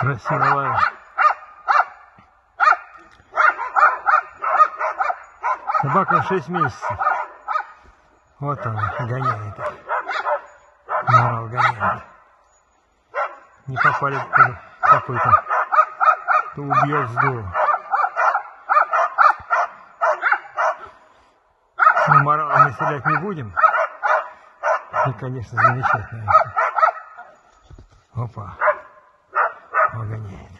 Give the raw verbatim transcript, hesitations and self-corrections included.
Красиво лает. Собака шесть месяцев. Вот она гоняет. Морал гоняет. Не попали в какой-то, то убьет здорово. Ну, морала мы стрелять не будем. И, конечно, замечательно. Опа. Он гоняет.